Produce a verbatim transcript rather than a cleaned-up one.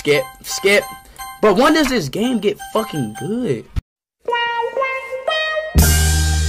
skip, skip. But when does this game get fucking good?